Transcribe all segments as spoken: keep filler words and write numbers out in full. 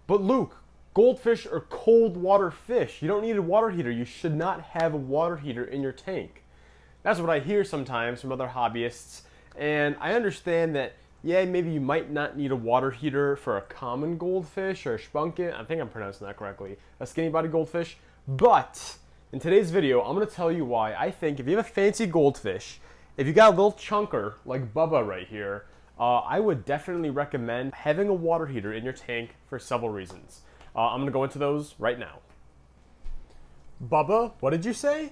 But Luke, goldfish are cold water fish. You don't need a water heater. You should not have a water heater in your tank. That's what I hear sometimes from other hobbyists. And I understand that, yeah, maybe you might not need a water heater for a common goldfish or a spunkin. I think I'm pronouncing that correctly. A skinny body goldfish. But in today's video, I'm going to tell you why I think if you have a fancy goldfish, if you got a little chunker like Bubba right here, uh, I would definitely recommend having a water heater in your tank for several reasons. Uh, I'm going to go into those right now. Bubba, what did you say?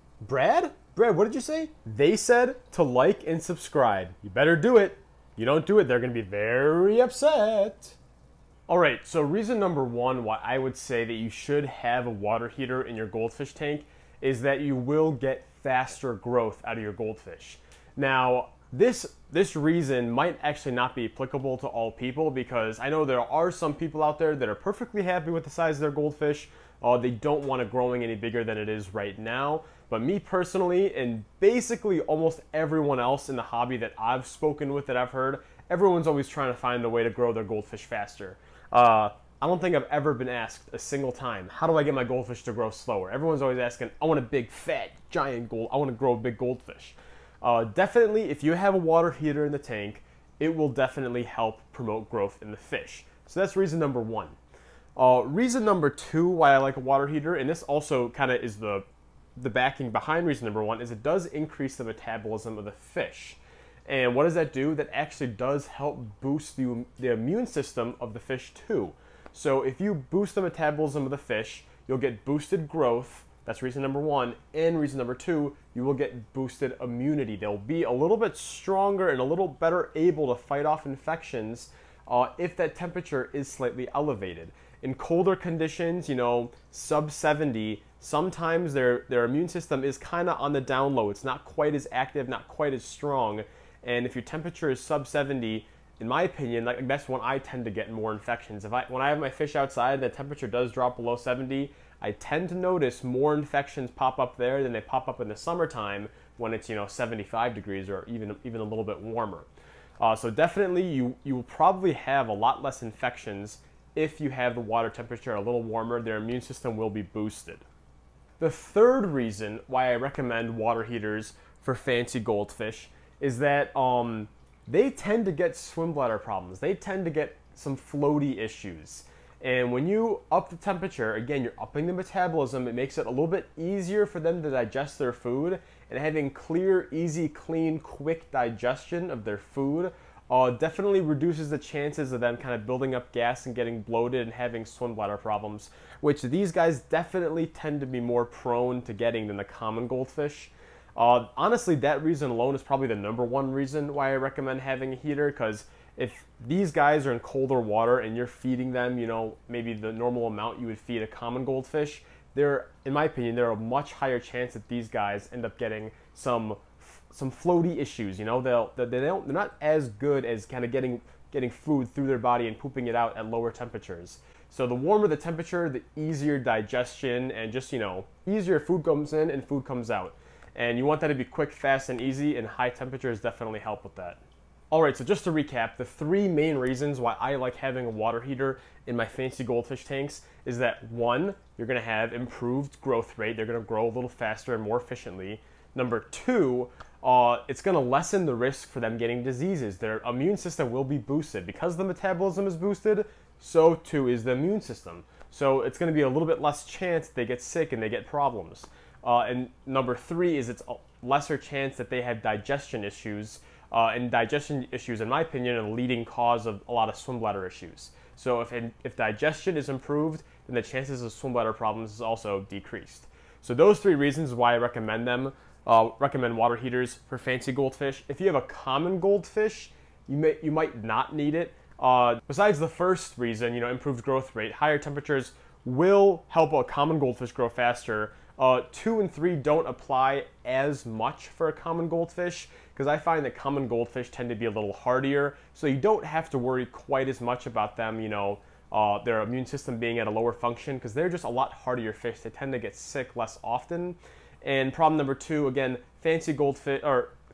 Brad? Brad, what did you say? They said to like and subscribe. You better do it. You don't do it, they're going to be very upset. All right, so reason number one why I would say that you should have a water heater in your goldfish tank is that you will get faster growth out of your goldfish. Now, this, this reason might actually not be applicable to all people, because I know there are some people out there that are perfectly happy with the size of their goldfish. Uh, they don't want it growing any bigger than it is right now. But me personally, and basically almost everyone else in the hobby that I've spoken with, that I've heard, everyone's always trying to find a way to grow their goldfish faster. Uh, I don't think I've ever been asked a single time, how do I get my goldfish to grow slower? Everyone's always asking, I want a big, fat, giant gold, I want to grow a big goldfish. Uh, definitely, if you have a water heater in the tank, it will definitely help promote growth in the fish. So that's reason number one. Uh, reason number two why I like a water heater, and this also kind of is the the backing behind reason number one, is it does increase the metabolism of the fish. And what does that do? That actually does help boost the, the immune system of the fish too. So if you boost the metabolism of the fish, you'll get boosted growth. That's reason number one. And reason number two, you will get boosted immunity. They'll be a little bit stronger and a little better able to fight off infections uh, if that temperature is slightly elevated. In colder conditions, you know, sub seventy, sometimes their, their immune system is kind of on the down low. It's not quite as active, not quite as strong. And if your temperature is sub seventy, in my opinion, like, that's when I tend to get more infections. If I, when I have my fish outside and the temperature does drop below seventy, I tend to notice more infections pop up there than they pop up in the summertime when it's, you know, seventy-five degrees or even, even a little bit warmer. Uh, so definitely you, you will probably have a lot less infections if you have the water temperature a little warmer. Their immune system will be boosted. The third reason why I recommend water heaters for fancy goldfish is that um, they tend to get swim bladder problems. They tend to get some floaty issues. And when you up the temperature, again, you're upping the metabolism. It makes it a little bit easier for them to digest their food. And having clear, easy, clean, quick digestion of their food Uh, definitely reduces the chances of them kind of building up gas and getting bloated and having swim bladder problems, which these guys definitely tend to be more prone to getting than the common goldfish. Uh, honestly, that reason alone is probably the number one reason why I recommend having a heater, because if these guys are in colder water and you're feeding them, you know, maybe the normal amount you would feed a common goldfish, they're, in my opinion, there are a much higher chance that these guys end up getting some some floaty issues. You know, they'll they don't they're not as good as kind of getting getting food through their body and pooping it out at lower temperatures. So the warmer the temperature, the easier digestion, and just, you know, easier food comes in and food comes out. And you want that to be quick, fast, and easy, and high temperatures definitely help with that. All right, so just to recap, the three main reasons why I like having a water heater in my fancy goldfish tanks is that, one, you're going to have improved growth rate. They're going to grow a little faster and more efficiently. Number two, uh, it's going to lessen the risk for them getting diseases. Their immune system will be boosted. Because the metabolism is boosted, so too is the immune system. So it's going to be a little bit less chance they get sick and they get problems. Uh, and number three is it's a lesser chance that they have digestion issues. Uh, and digestion issues, in my opinion, are the leading cause of a lot of swim bladder issues. So if, if digestion is improved, then the chances of swim bladder problems is also decreased. So those three reasons why I recommend them. Uh, recommend water heaters for fancy goldfish. If you have a common goldfish, you may you might not need it. Uh, besides the first reason, you know, improved growth rate, higher temperatures will help a common goldfish grow faster. Uh, two and three don't apply as much for a common goldfish, because I find that common goldfish tend to be a little hardier, so you don't have to worry quite as much about them, you know, uh, their immune system being at a lower function, because they're just a lot hardier fish. They tend to get sick less often. And problem number two, again, fancy goldfish or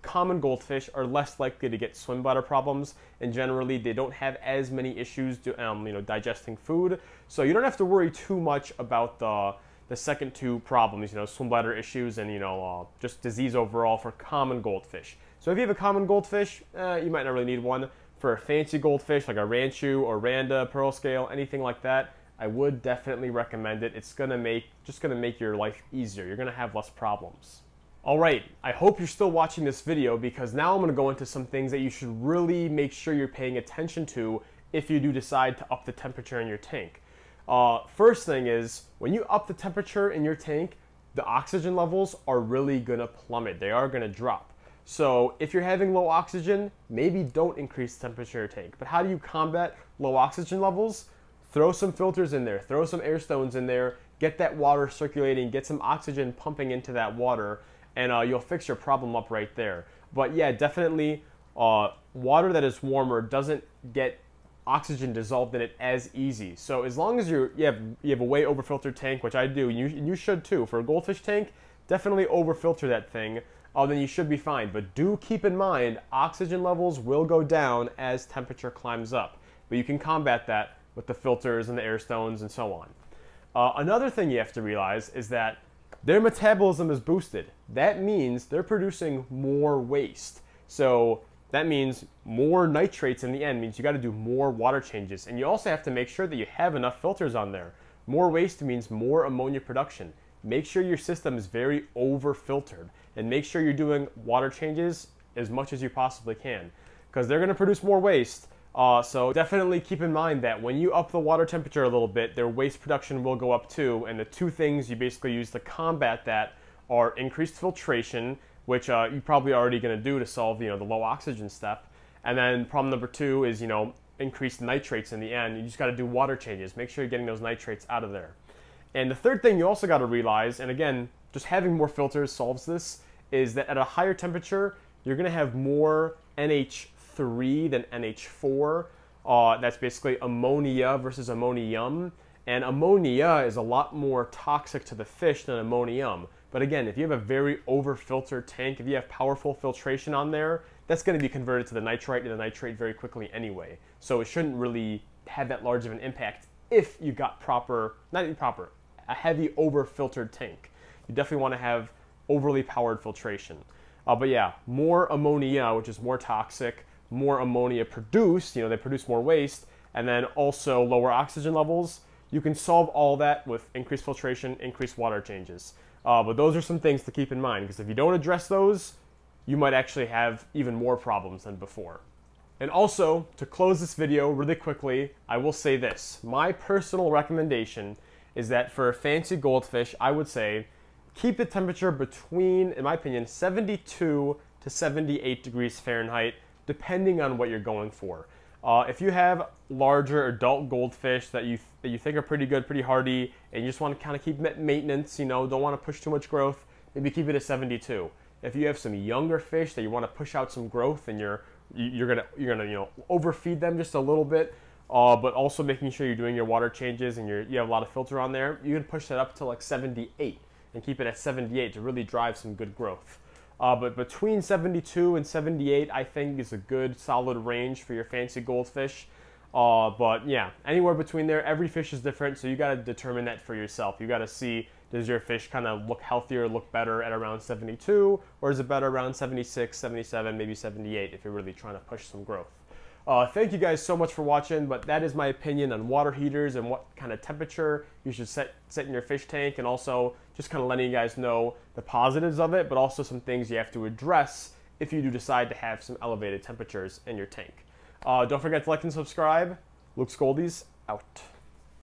common goldfish are less likely to get swim bladder problems, and generally they don't have as many issues do, um, you know, digesting food. So you don't have to worry too much about the the second two problems, you know, swim bladder issues and, you know, uh, just disease overall for common goldfish. So if you have a common goldfish, eh, you might not really need one. For a fancy goldfish like a ranchu or randa, pearl scale, anything like that, I would definitely recommend it. It's gonna make, just gonna make your life easier. You're gonna have less problems. All right, I hope you're still watching this video, because now I'm gonna go into some things that you should really make sure you're paying attention to if you do decide to up the temperature in your tank. Uh, first thing is, when you up the temperature in your tank, the oxygen levels are really gonna plummet. They are gonna drop. So if you're having low oxygen, maybe don't increase the temperature in your tank. But how do you combat low oxygen levels? Throw some filters in there, throw some air stones in there, get that water circulating, get some oxygen pumping into that water, and uh, you'll fix your problem up right there. But yeah, definitely uh, water that is warmer doesn't get oxygen dissolved in it as easy. So as long as you're, you have you have a way overfiltered tank, which I do, and you, and you should too. For a goldfish tank, definitely overfilter that thing, uh, then you should be fine. But do keep in mind, oxygen levels will go down as temperature climbs up. But you can combat that with the filters and the air stones and so on. Uh, another thing you have to realize is that their metabolism is boosted. That means they're producing more waste. So that means more nitrates in the end, means you got to do more water changes. And you also have to make sure that you have enough filters on there. More waste means more ammonia production. Make sure your system is very over-filtered, and make sure you're doing water changes as much as you possibly can, because they're going to produce more waste. Uh, so definitely keep in mind that when you up the water temperature a little bit, their waste production will go up too. And the two things you basically use to combat that are increased filtration, which uh, you're probably already going to do to solve, you know, the low oxygen step. And then problem number two is, you know, increased nitrates in the end. You just got to do water changes. Make sure you're getting those nitrates out of there. And the third thing you also got to realize, and again, just having more filters solves this, is that at a higher temperature, you're going to have more N H three than N H four. Uh, that's basically ammonia versus ammonium. And ammonia is a lot more toxic to the fish than ammonium. But again, if you have a very over-filtered tank, if you have powerful filtration on there, that's going to be converted to the nitrite and the nitrate very quickly anyway. So it shouldn't really have that large of an impact if you got proper, not even proper, a heavy over-filtered tank. You definitely want to have overly powered filtration. Uh, but yeah, more ammonia, which is more toxic, more ammonia produced, you know, they produce more waste, and then also lower oxygen levels. You can solve all that with increased filtration, increased water changes. Uh, but those are some things to keep in mind, because if you don't address those, you might actually have even more problems than before. And also, to close this video really quickly, I will say this. My personal recommendation is that for a fancy goldfish, I would say keep the temperature between, in my opinion, seventy-two to seventy-eight degrees Fahrenheit, depending on what you're going for. Uh, if you have larger adult goldfish that you, th that you think are pretty good, pretty hardy, and you just want to kind of keep maintenance, you know, don't want to push too much growth, maybe keep it at seventy-two. If you have some younger fish that you want to push out some growth, and you're you're gonna you're gonna you know overfeed them just a little bit, uh, but also making sure you're doing your water changes and you're, you have a lot of filter on there, you can push that up to like seventy-eight and keep it at seventy-eight to really drive some good growth. Uh, but between seventy-two and seventy-eight, I think, is a good solid range for your fancy goldfish. Uh, but yeah, anywhere between there, every fish is different, so you got to determine that for yourself. You got to see, does your fish kind of look healthier, look better at around seventy-two, or is it better around seventy-six, seventy-seven, maybe seventy-eight if you're really trying to push some growth. Uh, thank you guys so much for watching, but that is my opinion on water heaters and what kind of temperature you should set, set in your fish tank, and also just kind of letting you guys know the positives of it, but also some things you have to address if you do decide to have some elevated temperatures in your tank. Uh, don't forget to like and subscribe. Luke's Goldies, out.